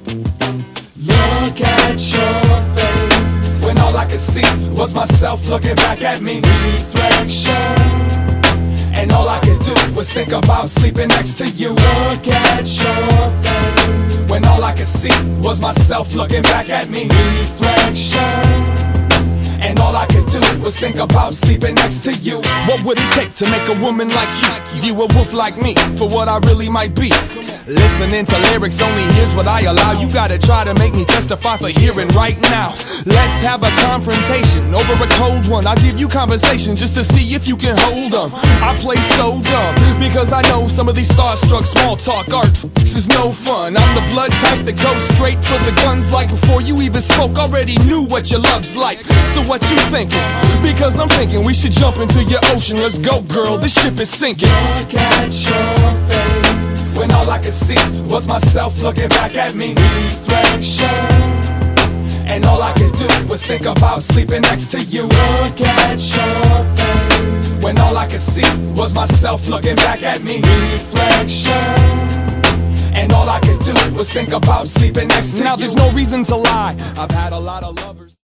Look at your face, when all I could see was myself looking back at me. Reflection, and all I could do was think about sleeping next to you. Look at your face, when all I could see was myself looking back at me. Reflection, and all I could do was think about sleeping next to you. What would it take to make a woman like you view a wolf like me for what I really might be? Listening to lyrics only, here's what I allow. You gotta try to make me testify for hearing right now. Let's have a confrontation over a cold one. I'll give you conversation just to see if you can hold them. I play so dumb because I know some of these starstruck small talk art is no fun. I'm the blood type that goes straight for the guns. Like before you even spoke, already knew what your love's like. So what you thinking? Because I'm thinking we should jump into your ocean. Let's go, girl, this ship is sinking. Look at your face, when all I could see was myself looking back at me. Reflection, and all I could do was think about sleeping next to you. Look at your face, when all I could see was myself looking back at me. Reflection, and all I could do was think about sleeping next to you. Now there's no reason to lie, I've had a lot of lovers.